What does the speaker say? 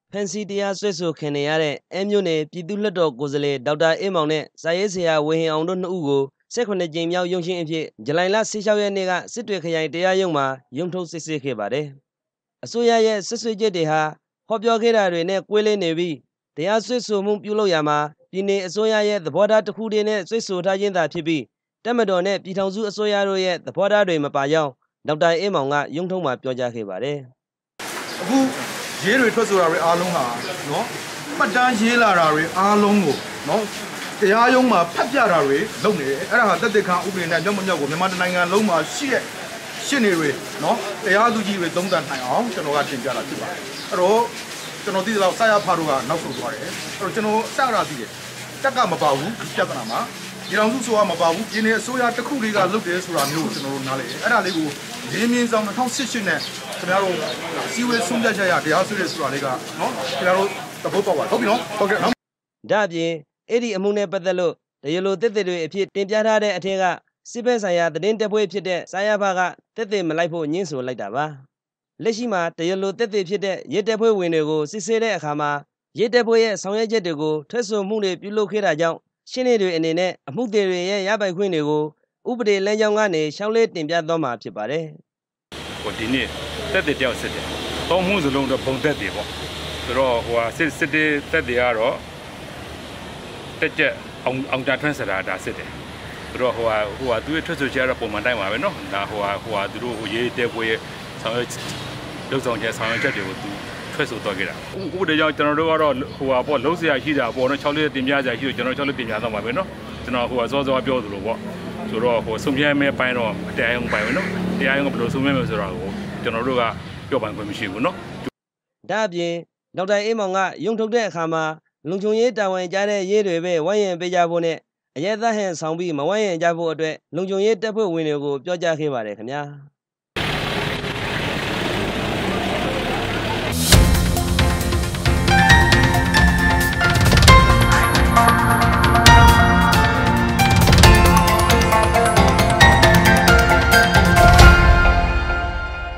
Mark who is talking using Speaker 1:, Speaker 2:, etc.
Speaker 1: ဖန်စီတရားစွဲဆိုခံနေရတဲ့အမ်းမြို့နယ်ပြည်သူ့လွှတ်တော်ကိုယ်စားလှယ်ဒေါက်တာအေးမောင်နဲ့စာရေးဆရာဝေဟင်အောင်တို့နှစ်ဦးကို18ကြိမ်မြောက်ရုံးချင်းအဖြစ်ဇူလိုင်လ16ရက်နေ့ကစစ်တွေခရိုင်တရားရုံးမှာရုံးထုတ်စစ်ဆေးခဲ့ပါတယ်။အစိုးရရဲ့ဆွဆွချက်တွေဟာဟောပြောခဲ့တာတွေနဲ့ကွဲလွဲနေပြီးတရားစွဲဆိုမှုပြုလုပ်ရမှာပြည်내အစိုးရရဲ့သဘောထားတစ်ခုတည်းနဲ့စွဲဆိုထားခြင်းသာဖြစ်ပြီးတပ်မတော်နဲ့ပြည်ထောင်စုအစိုးရတို့ရဲ့သဘောထားတွေမပါကြောင်းဒေါက်တာအေးမောင်ကရုံးထုတ်မှာပြောကြားခဲ့ပါတယ်
Speaker 2: ။အခုရေးတွေထွက်ဆိုတာတွေအားလုံးဟာနော်မှတ်တမ်းရေးလာတာတွေအားလုံးကိုနော်တရားရုံးမှာဖတ်ပြတာတွေလုပ်နေတယ်အဲ့ဒါဟာတက်တက်ခါဥပဒေနဲ့မြောက်မမြောက်ကိုမြန်မာနိုင်ငံလုံးမှာရှိတဲ့ရှင်းနေတွေနော်တရားသူကြီးတွေသုံးသပ်နိုင်အောင်ကျွန်တော်ကတင်ပြတာဖြစ်ပါတယ်အဲ့တော့ကျွန်တော်သိသလောက်စာရဖားတို့ကနောက်ဆုံးသွားတယ်အဲ့တော့ကျွန်တော်စရသိတယ်တက်ကမပါဘူးပြဿနာမှာဒီတော်စုဆိုတာမပါဘူးပြည်내အစိုးရတစ်ခုလေးကလုပ်တယ်ဆိုတာမျိုးကိုကျွန်တော်တို့နားလည်အဲ့ဒါလေးကိုရင်းမြင်းဆောင်2018နဲ့ခင်ဗျားတို့စီဝေးဆုံးဖြတ်ချက်ရတရားစွဲတယ်ဆိုတာလေးကနော်ခင်ဗျားတို့သဘောပေါက်ပါဟုတ်ပြီနော်ဟုတ်ကဲ့နော်
Speaker 1: ဒါအပြင်အဲ့ဒီအမှုနဲ့ပတ်သက်လို့တရားလိုသက်သေတွေအဖြစ်တင်ပြထားတဲ့အထက်ကစစ်ဘက်ဆိုင်ရာသတင်းတပ်ဖွဲ့ဖြစ်တဲ့စာရဖကသက်သေမလိုက်ဖို့ညှင်းဆိုလိုက်တာပါလက်ရှိမှာတရားလိုသက်သေဖြစ်တဲ့ရဲတပ်ဖွဲ့ဝင်တွေကိုစစ်ဆေးတဲ့အခါမှာရဲတပ်ဖွဲ့ရဲ့ဆောင်ရွက်ချက်တွေကိုထွက်ဆိုမှုတွေပြုလုပ်ခဲ့တာကြောင့်ရှင်းနေတွေအနေနဲ့အမှုတွေရဲ့ရပိုင်ခွင့်တွေကိုဥပဒေလမ်းကြောင်းကနေရှောင်းလဲတင်ပြသွားမှာဖြစ်ပါတယ်
Speaker 3: ဟိုဒီနေ့တက်တဲ့တယောက်စစ်တယ်တောင်းမှုစလုံးတော့ပုံသက်တယ်ပေါ့ဆိုတော့ဟိုဟာစစ်တဲ့တက်တယ်ကတော့တက်ကြအောင်တာထွန်းစရာဒါစစ်တယ်ဆိုတော့ဟိုဟာသူရဲ့ထွက်ဆိုချက်ကတော့ပုံမှန်တိုင်းပါပဲเนาะဒါဟိုဟာသူတို့ရေးတဲ့ပွဲဆောင်ရွက်လုံဆောင်ချက်ဆောင်ရွက်ချက်တွေကိုသူထွက်ဆိုတော့ခဲ့တာဥပဒေကြောင့်ကျွန်တော်တို့ကတော့ဟိုဟာပေါ့လုံးစရာရှိတာပေါ့เนาะ6လေးတင်ပြစရာရှိလို့ကျွန်တော်6လေးတင်ပြတော့မှာပဲเนาะကျွန်တော်ဟိုဟာစောပြောသလိုပေါ့ဆိုတော့ဟိုစုံပြဲမဲ့ပိုင်းတော့တရားရုံးပိုင်းပဲเนาะတရားရုံးကဘယ်လိုစုံပြဲမယ်ဆိုတော့ကျွန်တော်တို့ကပြောပိုင်ခွင့်မရှိဘူးเนาะ
Speaker 1: ဒါအပြင်ဒေါက်တာအေးမောင်ကရုံထုတ်တဲ့အခါမှာလုံခြုံရေးတာဝန်ကြားတဲ့ရေးတွေပဲဝိုင်းရံပေးကြဖို့နဲ့အရဲသားဟန်ဆောင်ပြီးမဝိုင်းရံကြဖို့အတွက်လုံခြုံရေးတပ်ဖွဲ့ဝင်တွေကိုပြောကြားခဲ့ပါတယ်ခင်ဗျာ